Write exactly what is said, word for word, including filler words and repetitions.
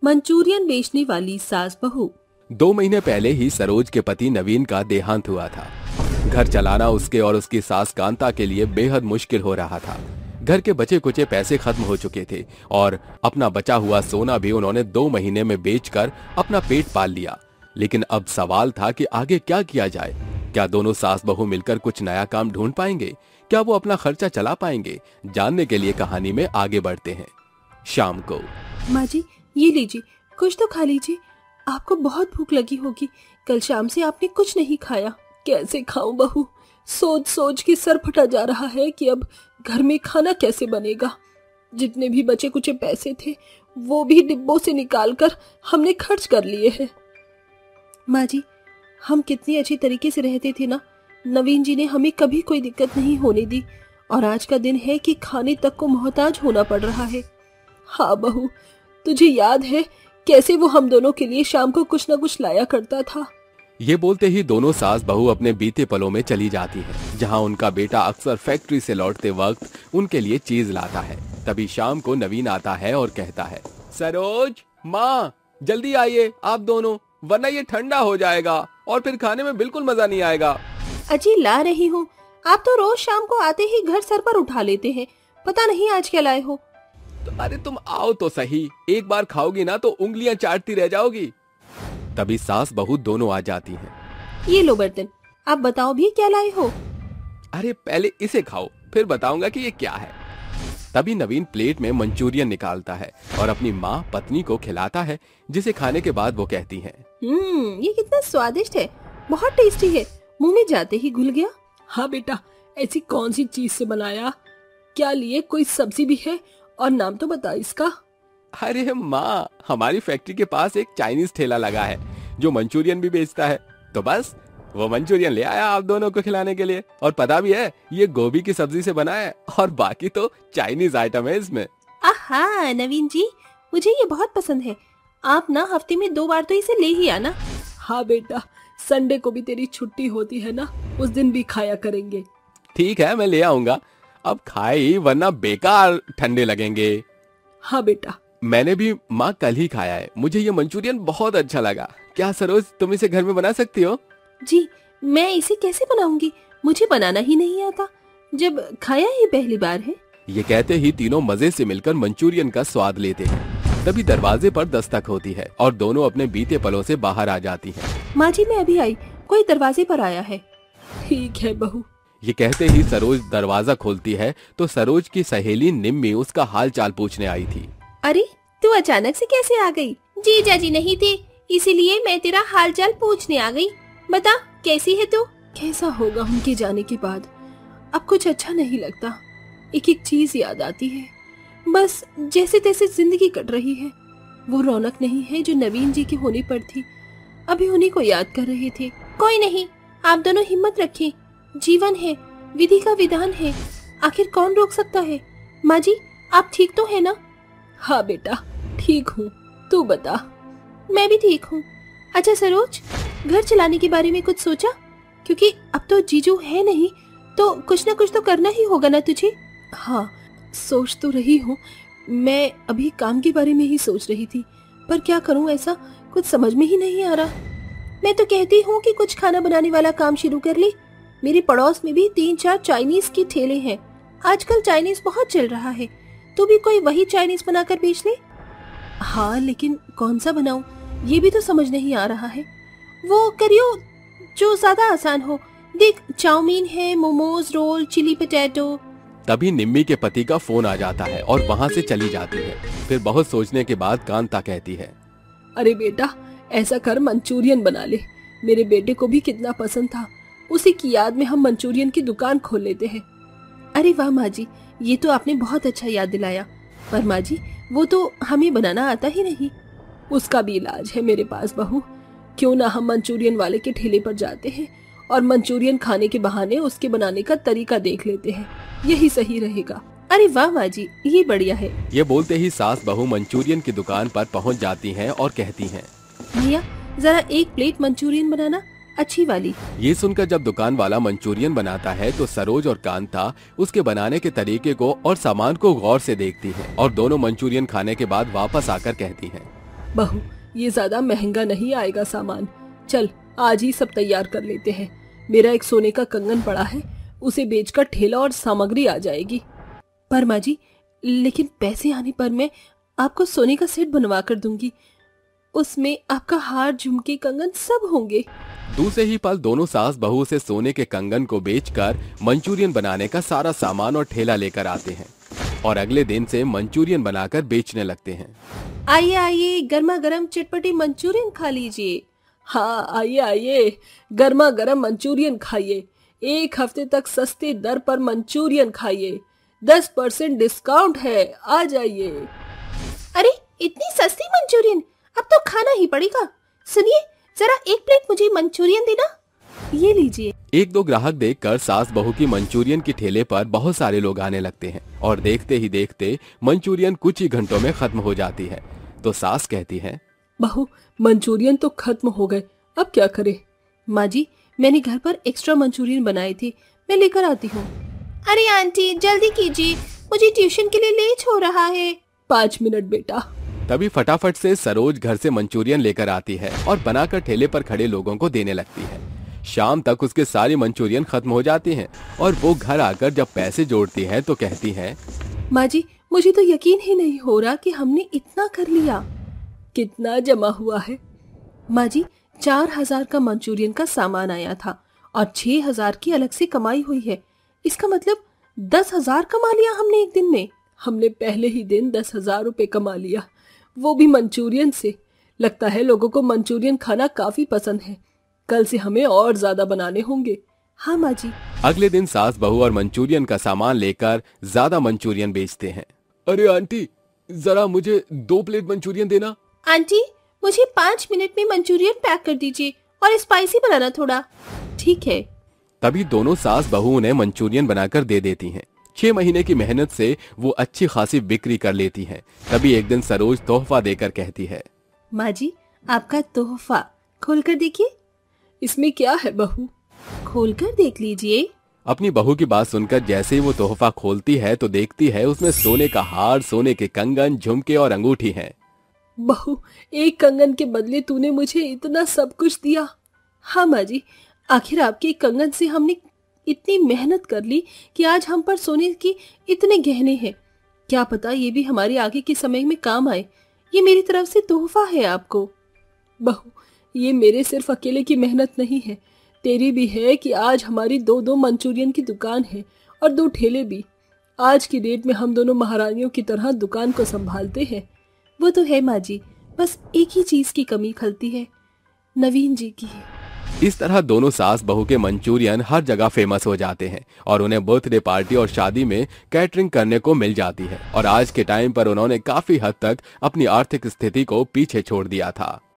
Manchurian बेचने वाली सास बहू। दो महीने पहले ही सरोज के पति नवीन का देहांत हुआ था। घर चलाना उसके और उसकी सास कांता के लिए बेहद मुश्किल हो रहा था। घर के बचे कुचे पैसे खत्म हो चुके थे और अपना बचा हुआ सोना भी उन्होंने दो महीने में बेचकर अपना पेट पाल लिया। लेकिन अब सवाल था कि आगे क्या किया जाए। क्या दोनों सास बहू मिलकर कुछ नया काम ढूंढ पाएंगे? क्या वो अपना खर्चा चला पाएंगे? जानने के लिए कहानी में आगे बढ़ते हैं। शाम को। माँ जी, ये लीजिए, कुछ तो खा लीजिए। आपको बहुत भूख लगी होगी, कल शाम से आपने कुछ नहीं खाया। कैसे खाऊं बहू, सोच सोच के सर फटा जा रहा है कि अब घर में खाना कैसे बनेगा। जितने भी बचे कुचे पैसे थे वो भी डिब्बों से निकालकर हमने खर्च कर लिए हैं। माँ जी, हम कितनी अच्छी तरीके से रहते थे ना। नवीन जी ने हमें कभी कोई दिक्कत नहीं होने दी और आज का दिन है कि खाने तक को मोहताज होना पड़ रहा है। हाँ बहू, तुझे याद है कैसे वो हम दोनों के लिए शाम को कुछ न कुछ लाया करता था। ये बोलते ही दोनों सास बहू अपने बीते पलों में चली जाती है, जहां उनका बेटा अक्सर फैक्ट्री से लौटते वक्त उनके लिए चीज लाता है। तभी शाम को नवीन आता है और कहता है, सरोज माँ जल्दी आइए आप दोनों, वरना ये ठंडा हो जाएगा और फिर खाने में बिल्कुल मजा नहीं आएगा। अजी ला रही हूँ, आप तो रोज शाम को आते ही घर सर पर उठा लेते हैं, पता नहीं आज क्या लाए हो। तो अरे तुम आओ तो सही, एक बार खाओगी ना तो उंगलियां चाटती रह जाओगी। तभी सास बहू दोनों आ जाती हैं। ये लो बर्तन, आप बताओ भी क्या लाए हो। अरे पहले इसे खाओ फिर बताऊंगा कि ये क्या है। तभी नवीन प्लेट में मंचूरियन निकालता है और अपनी माँ पत्नी को खिलाता है, जिसे खाने के बाद वो कहती हैं, हम्म ये कितना स्वादिष्ट है, बहुत टेस्टी है, मुंह में जाते ही घुल गया। हाँ बेटा, ऐसी कौन सी चीज से बनाया, क्या लिए, कोई सब्जी भी है और नाम तो बता इसका। अरे माँ, हमारी फैक्ट्री के पास एक चाइनीज ठेला लगा है जो मंचूरियन भी बेचता है, तो बस वो मंचूरियन ले आया आप दोनों को खिलाने के लिए। और पता भी है ये गोभी की सब्जी से बना है और बाकी तो चाइनीज आइटम है इसमें। आहा नवीन जी, मुझे ये बहुत पसंद है, आप ना हफ्ते में दो बार तो इसे ले ही आना। हाँ बेटा, संडे को भी तेरी छुट्टी होती है ना, उस दिन भी खाया करेंगे। ठीक है मैं ले आऊंगा, अब खाए वरना बेकार ठंडे लगेंगे। हाँ बेटा। मैंने भी माँ कल ही खाया है, मुझे ये मंचूरियन बहुत अच्छा लगा। क्या सरोज तुम इसे घर में बना सकती हो? जी, मैं इसे कैसे बनाऊंगी, मुझे बनाना ही नहीं आता, जब खाया ही पहली बार है। ये कहते ही तीनों मजे से मिलकर मंचूरियन का स्वाद लेते हैं। तभी दरवाजे पर दस्तक होती है और दोनों अपने बीते पलों से बाहर आ जाती हैं। माँ जी मैं अभी आई, कोई दरवाजे पर आया है। ठीक है बहू। ये कहते ही सरोज दरवाजा खोलती है तो सरोज की सहेली निम्मी उसका हाल चाल पूछने आई थी। अरे तू अचानक से कैसे आ गई? जीजा जी नहीं थे, इसीलिए मैं तेरा हाल चाल पूछने आ गई। बता कैसी है तू? कैसा होगा उनके जाने के बाद, अब कुछ अच्छा नहीं लगता, एक एक चीज याद आती है, बस जैसे तैसे जिंदगी कट रही है। वो रौनक नहीं है जो नवीन जी के होने पर थी, अभी उन्हीं को याद कर रहे थे। कोई नहीं, आप दोनों हिम्मत रखें, जीवन है, विधि का विधान है, आखिर कौन रोक सकता है। माँ जी आप ठीक तो है ना? हाँ बेटा ठीक हूँ, तू बता। मैं भी ठीक हूँ। अच्छा सरोज, घर चलाने के बारे में कुछ सोचा? क्योंकि अब तो जीजू है नहीं, तो कुछ ना कुछ तो करना ही होगा ना तुझे। हाँ सोच तो रही हूँ, मैं अभी काम के बारे में ही सोच रही थी, पर क्या करूँ ऐसा कुछ समझ में ही नहीं आ रहा। मैं तो कहती हूँ कि कुछ खाना बनाने वाला काम शुरू कर ली। मेरे पड़ोस में भी तीन चार चाइनीज के ठेले हैं, आजकल चाइनीज बहुत चल रहा है, तू भी कोई वही चाइनीज बनाकर बेच ले। हाँ लेकिन कौन सा बनाऊं, ये भी तो समझ नहीं आ रहा है। वो करियो जो ज्यादा आसान हो, देख चाउमीन है, मोमोज, रोल, चिली पोटैटो। तभी निम्मी के पति का फोन आ जाता है और वहाँ से चली जाती है। फिर बहुत सोचने के बाद कांता कहती है, अरे बेटा ऐसा कर मंचूरियन बना ले, मेरे बेटे को भी कितना पसंद था, उसी की याद में हम मंचूरियन की दुकान खोल लेते हैं। अरे वाह माँ जी, ये तो आपने बहुत अच्छा याद दिलाया, पर माँ जी वो तो हमें बनाना आता ही नहीं। उसका भी इलाज है मेरे पास बहू, क्यों ना हम मंचूरियन वाले के ठेले पर जाते हैं और मंचूरियन खाने के बहाने उसके बनाने का तरीका देख लेते हैं, यही सही रहेगा। अरे वाह माँ जी, ये बढ़िया है। ये बोलते ही सास बहू मंचूरियन की दुकान पर पहुंच जाती हैं और कहती हैं, भैया जरा एक प्लेट मंचूरियन बनाना, अच्छी वाली। ये सुनकर जब दुकान वाला मंचूरियन बनाता है तो सरोज और कांता उसके बनाने के तरीके को और सामान को गौर से देखती हैं और दोनों मंचूरियन खाने के बाद वापस आकर कहती हैं, बहू, ये ज्यादा महंगा नहीं आएगा सामान। चल आज ही सब तैयार कर लेते हैं। मेरा एक सोने का कंगन पड़ा है, उसे बेचकर ठेला और सामग्री आ जाएगी। पर माँ जी, लेकिन पैसे आने पर मैं आपको सोने का सेट बनवा कर दूंगी। उसमें आपका हार, झुमके, कंगन सब होंगे। दूसरे ही पल दोनों सास बहू से सोने के कंगन को बेचकर मंचूरियन बनाने का सारा सामान और ठेला लेकर आते हैं और अगले दिन से मंचूरियन बनाकर बेचने लगते हैं। आइए आइए, गर्मा गर्म चटपटी मंचूरियन खा लीजिए। हाँ आइए आइए, गर्मा गर्म मंचूरियन खाइए। एक हफ्ते तक सस्ते दर पर मंचूरियन खाइए। दस परसेंट डिस्काउंट है, आ जाइए। अरे इतनी सस्ती मंचूरियन, अब तो खाना ही पड़ेगा। सुनिए, जरा एक प्लेट मुझे मंचूरियन देना। ये लीजिए। एक दो ग्राहक देखकर सास बहू की मंचूरियन की ठेले पर बहुत सारे लोग आने लगते हैं और देखते ही देखते मंचूरियन कुछ ही घंटों में खत्म हो जाती है। तो सास कहती है, बहू मंचूरियन तो खत्म हो गए, अब क्या करें? माँ जी, मैंने घर पर एक्स्ट्रा मंचूरियन बनाए थे, मैं लेकर आती हूँ। अरे आंटी जल्दी कीजिए, मुझे ट्यूशन के लिए लेट हो रहा है। पाँच मिनट बेटा। तभी फटाफट से सरोज घर से मंचूरियन लेकर आती है और बनाकर ठेले पर खड़े लोगों को देने लगती है। शाम तक उसके सारी मंचूरियन खत्म हो जाती हैं और वो घर आकर जब पैसे जोड़ती है तो कहती है, माँ जी, मुझे तो यकीन ही नहीं हो रहा कि हमने इतना कर लिया। कितना जमा हुआ है? माँ जी, चार हजार का मंचूरियन का सामान आया था और छह हजार की अलग से कमाई हुई है। इसका मतलब दस हजार कमा लिया हमने एक दिन में। हमने पहले ही दिन दस हजार रुपए कमा लिया, वो भी मंचूरियन से। लगता है लोगों को मंचूरियन खाना काफी पसंद है। कल से हमें और ज्यादा बनाने होंगे। हाँ माँ जी। अगले दिन सास बहू और मंचूरियन का सामान लेकर ज्यादा मंचूरियन बेचते हैं। अरे आंटी, जरा मुझे दो प्लेट मंचूरियन देना। आंटी, मुझे पाँच मिनट में मंचूरियन पैक कर दीजिए और स्पाइसी बनाना थोड़ा। ठीक है। तभी दोनों सास बहू उन्हें मंचूरियन बनाकर दे देती हैं। छह महीने की मेहनत से वो अच्छी खासी बिक्री कर लेती हैं। तभी एक दिन सरोज तोहफा देकर कहती है, माँ जी, आपका तोहफा खोल कर देखिए। इसमें क्या है बहू? खोल कर देख लीजिए। अपनी बहू की बात सुनकर जैसे ही वो तोहफा खोलती है तो देखती है उसमें सोने का हार, सोने के कंगन, झुमके और अंगूठी हैं। बहू, एक कंगन के बदले तूने मुझे इतना सब कुछ दिया। हाँ माँ जी, आखिर आपके कंगन से हमने इतनी मेहनत कर ली कि आज हम पर सोने की इतने गहने हैं। क्या पता ये भी हमारे आगे के समय में काम आए। ये मेरी तरफ से तोहफा है आपको। बहू, ये मेरे सिर्फ अकेले की मेहनत नहीं है, तेरी भी है कि आज हमारी दो दो मंचूरियन की दुकान है और दो ठेले भी। आज की डेट में हम दोनों महारानियों की तरह दुकान को संभालते हैं। वो तो है माँ जी, बस एक ही चीज की कमी खलती है, नवीन जी की। इस तरह दोनों सास बहू के मंचूरियन हर जगह फेमस हो जाते हैं और उन्हें बर्थडे पार्टी और शादी में कैटरिंग करने को मिल जाती है और आज के टाइम पर उन्होंने काफी हद तक अपनी आर्थिक स्थिति को पीछे छोड़ दिया था।